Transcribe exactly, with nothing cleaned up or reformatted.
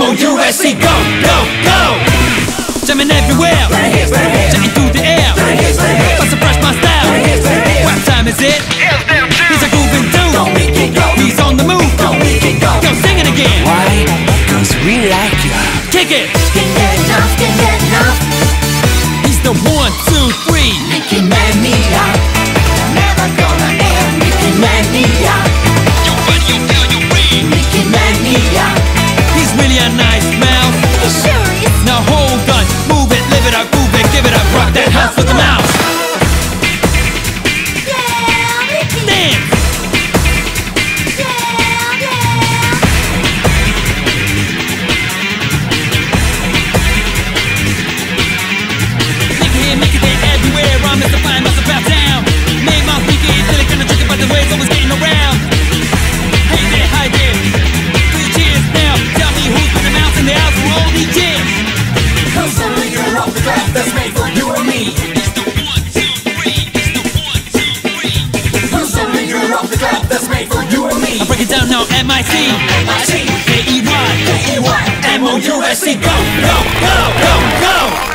O U S E, go, go, go. Jamming everywhere, jamming through the air. Bust a fresh my style. What time is it? He's a grooving dude. He's on the move. Go sing it again. Why? Cause we like you. Kick it. Can't get enough, can't get enough. He's the one, two, three. Mickey Mania, never gonna end. Mickey Mania, Your body, you feel, you breathe. Mickey Mania. He's really a nice mouse. He sure is. Now hold on, move it, live it up, groove it, give it up, rock that house with the mouse. Yeah, Mickey. Dance. Yeah, yeah. Make it here, make it there, everywhere. I'm Mister Fine, Mister Bow Down. Made my weekend, till it gonna trick it, but the ways always getting around. Hey there, hi there. Three cheers now. Tell me who's been the mouse in the house for all these years. Cause I'm a leader of the craft that's made for you and me. It's the one, two, three. It's the one, two, three. Cause I'm a leader of the craft that's made for you and me. I break it down now, M I C M I C K E Y K E Y M O U S E, go, go, go, go, go.